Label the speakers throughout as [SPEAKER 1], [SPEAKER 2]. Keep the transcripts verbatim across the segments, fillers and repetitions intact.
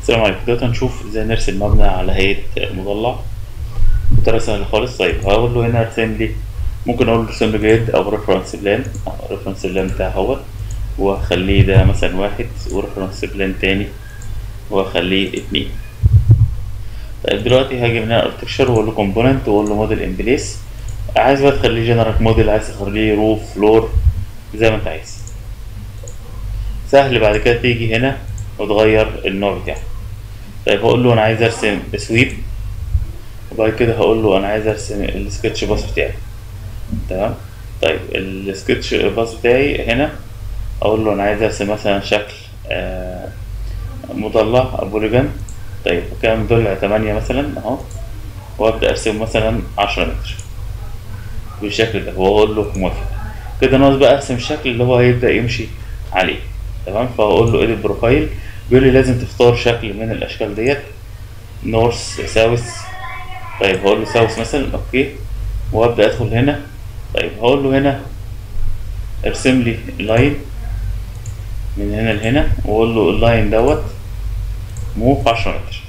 [SPEAKER 1] السلام عليكم. دلوقتي هنشوف ازاي نرسم مبنى على هيئة مضلع بطريقة سهلة خالص. طيب هقول له هنا ارسم لي، ممكن اقول له ارسم لي جريد او ريفرنس بلان او ريفرنس بلان بتاعي اهوت، واخليه ده مثلا واحد، وريفرنس بلان تاني واخليه اتنين. طيب دلوقتي هاجي من هنا ارتكشر واقول له كومبوننت واقول له موديل ان بليس. عايز بقى تخليه جنرال موديل، عايز تخليه روف فلور زي ما انت عايز. سهل بعد كده تيجي هنا وتغير النوع بتاعه. طيب هقول له انا عايز ارسم سويب، وبعد كده هقول له انا عايز ارسم السكتش باص بتاعي. تمام. طيب السكتش باص بتاعي هنا اقول له انا عايز ارسم مثلا شكل آه مضلع بوليجون. طيب كام ضلع؟ تمانية مثلا اهو، وابدا ارسم مثلا عشرة متر بالشكل ده واقول له موافق. كده ناقص بقى ارسم الشكل اللي هو هيبدا يمشي عليه. تمام. فاقول له edit بروفايل، بيقول لي لازم تختار شكل من الاشكال ديت، نورث ساوث. طيب هقول له ساوث مثلا، اوكي، وابدا ادخل هنا. طيب هقول له هنا ارسم لي لاين من هنا لهنا، واقول له اللاين دوت موف عشرة متر.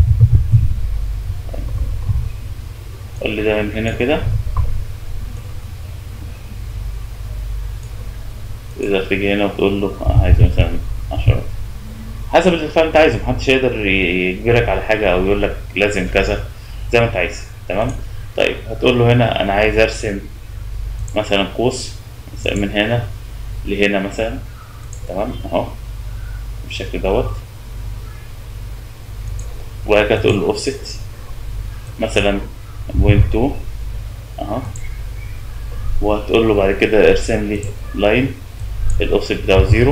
[SPEAKER 1] قول لي ده من هنا كده، تقدر تيجي هنا وتقول له عايز مثلا عشرة متر حسب الارتفاع اللي انت عايزه. محدش يقدر يجبرك على حاجة او يقول لك لازم كذا، زي ما انت عايز. تمام. طيب هتقول له هنا انا عايز ارسم مثلا قوس مثلا من هنا لهنا مثلا. تمام اهو بالشكل دوت، وبعد كده تقول له اوفست مثلا بوينت تو اهو، وهتقول له بعد كده ارسم لي لاين الاوفست بتاعه زيرو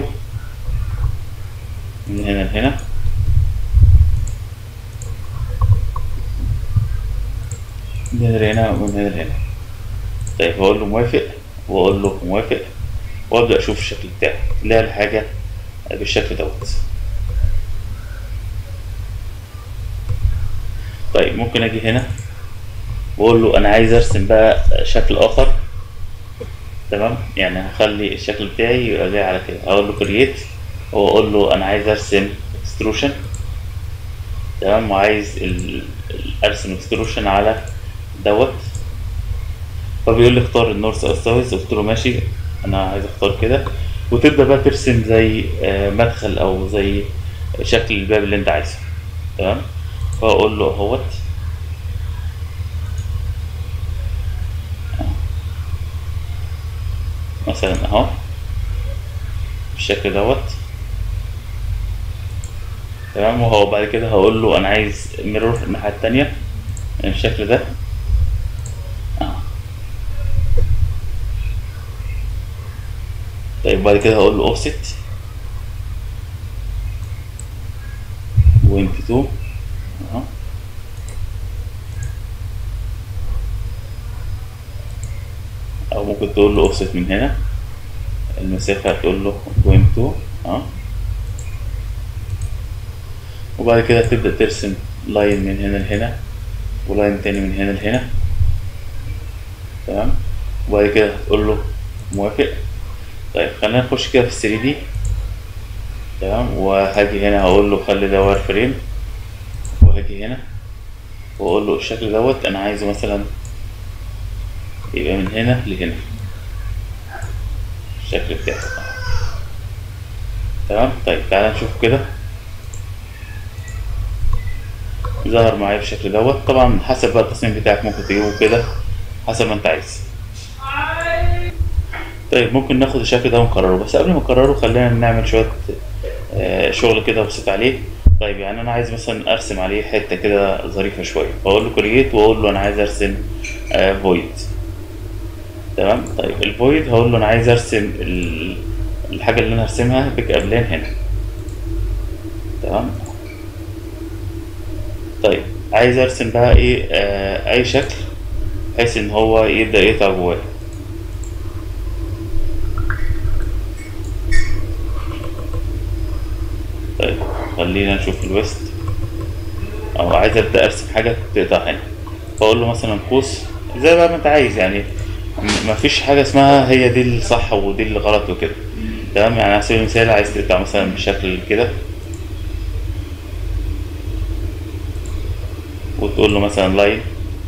[SPEAKER 1] من هنا لهنا، من هنا لهنا ومن هنا لهنا. طيب هقول له موافق واقول له موافق، وابدا اشوف الشكل بتاعي لا الحاجه بالشكل دوت. طيب ممكن اجي هنا واقول له انا عايز ارسم بقى شكل اخر. تمام. يعني هخلي الشكل بتاعي يبقى جاي على كده، اقول له كرييت واقول له انا عايز ارسم اكستروشن. تمام. وعايز ال- ال- ارسم اكستروشن على دوت. فبيقول لي اختار النورث او الساوث، قلت له ماشي انا عايز اختار كده، وتبدا بقى ترسم زي آه، مدخل او زي شكل الباب اللي انت عايزه. تمام. فاقول له اهوت مثلا اهو بالشكل دوت. تمام. وهو بعد كده هقول له انا عايز ميرور الناحيه التانيه يعني بالشكل ده. آه. طيب بعد كده هقول له اوفست بوينت تو اهو، او ممكن تقول له اوفست من هنا المسافه هتقول له بوينت تو اهو، وبعد كده تبدا ترسم لاين من هنا لهنا ولاين تاني من هنا لهنا. تمام. وبعد كده هتقول له موافق. طيب خلينا نخش كده في ثري دي. تمام. وهاجي هنا هقول له خلي ده واير فريم، وهاجي هنا واقول له الشكل دوت انا عايزه مثلا يبقى من هنا لهنا الشكل بتاعه. تمام. طيب تعالى نشوف كده، ظهر معايا بالشكل دوت. طبعا حسب بقى التصميم بتاعك ممكن تجيبه كده حسب ما انت عايز. طيب ممكن ناخد الشكل ده ونكرره، بس قبل ما نكرره خلينا نعمل شوية آه، شغل كده بسيط عليه. طيب يعني انا عايز مثلا ارسم عليه حتة كده ظريفة شوية، فاقول له كرييت واقول له انا عايز ارسم فويد. تمام. طيب الفويد هقول له انا عايز ارسم ال- الحاجة اللي انا هرسمها بيك ابلان هنا. تمام. طيب عايز ارسم بقى ايه آه اي شكل بحيث ان هو يبدأ يقطع جواه. طيب خلينا نشوف الويست، او عايز ابدا ارسم حاجه تقطع هنا، فاقول له مثلا قوس زي بقى ما انت عايز. يعني م- مفيش حاجه اسمها هي دي الصح ودي اللي غلط وكده. تمام. يعني على سبيل المثال عايز تقطع مثلا بشكل كده، وتقول له مثلا لاين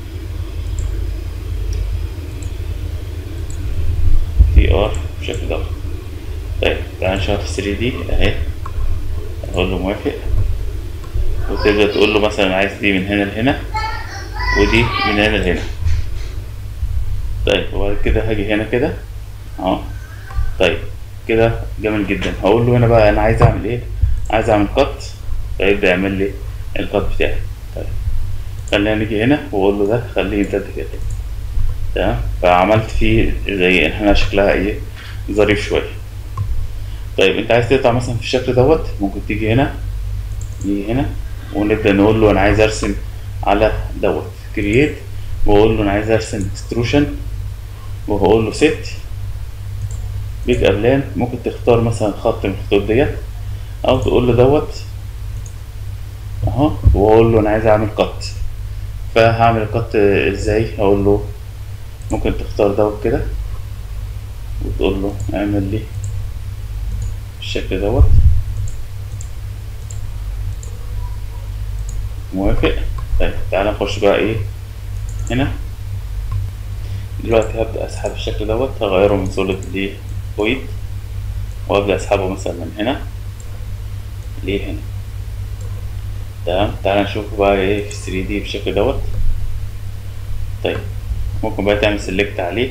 [SPEAKER 1] تي ار بالشكل ده. طيب تعال نشوف في ثري دي اهي، اقول له موافق، وتبدأ تقول له مثلا عايز دي من هنا لهنا ودي من هنا لهنا. طيب وبعد كده هاجي هنا كده اهو. طيب كده جميل جدا. هقول له هنا بقى انا عايز اعمل ايه، عايز اعمل قط، فيبدأ يعمل لي القط بتاعي. طيب خلينا نيجي هنا واقول له ده خليه يمتد كده. تمام، فعملت فيه زي هنا شكلها ايه، ظريف شويه. طيب انت عايز تقطع مثلا في الشكل دوت، ممكن تيجي هنا، نيجي هنا ونبدأ نقول له انا عايز ارسم على دوت كرييت، واقول له انا عايز ارسم اكستروشن، وهقول له سيت بيج ابلان. ممكن تختار مثلا خط من الخطوط ديت، او تقول له دوت اهو، واقول له انا عايز اعمل قط. فهعمل القط ازاي؟ هقول له ممكن تختار دوت كده وتقول له اعمل لي بالشكل دوت، موافق. طيب تعالى نخش بقى ايه هنا. دلوقتي هبدأ اسحب الشكل دوت، هغيره من سوليد لفويد، وابدأ اسحبه مثلا من هنا لهنا. تمام، تعالى نشوف بقى ايه في ثري دي بالشكل دوت. طيب ممكن بقى تعمل سيلكت عليه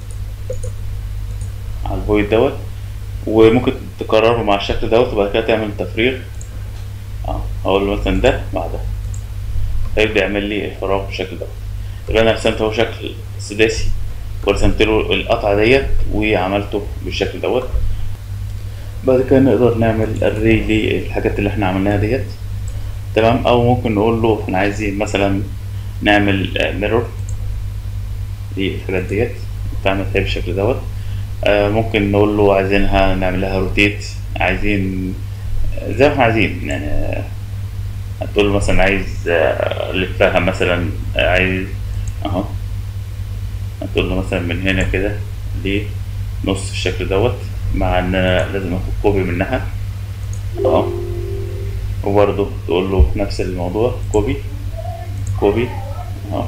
[SPEAKER 1] على الفويد دوت، وممكن تكرره مع الشكل دوت، وبعد كده تعمل تفريغ. اه هقول له مثلا ده مع ده، هيبدأ يعمل لي الفراغ بالشكل دوت. يبقى انا رسمت اهو شكل سداسي، ورسمت له القطعة ديت وعملته بالشكل دوت. بعد كده نقدر نعمل اري للحاجات اللي احنا عملناها ديت. تمام، او ممكن نقول له احنا عايزين مثلا نعمل ميرور للحاجات ديت، تعمل هي بالشكل دوت. آه ممكن نقول له عايزينها نعمل لها روتيت، عايزين زي ما احنا عايزين يعني. هتقول له مثلا عايز الفها مثلا، عايز اهو، هتقول له مثلا من هنا كده لنص الشكل دوت، مع ان انا لازم اخد كوبي منها اهو. وبرضه تقول له نفس الموضوع، كوبي كوبي اهو،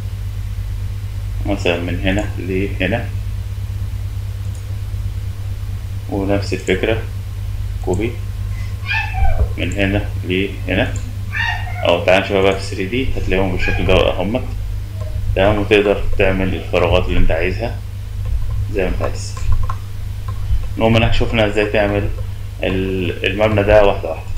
[SPEAKER 1] مثلا من هنا لهنا، ونفس الفكرة كوبي من هنا لهنا. او تعال نشوفها بقى في ثري دي، هتلاقيهم بالشكل ده اهمت. تمام، وتقدر تعمل الفراغات اللي انت عايزها زي ما انت عايز. المهم ان احنا شوفنا ازاي تعمل المبنى ده واحدة واحدة.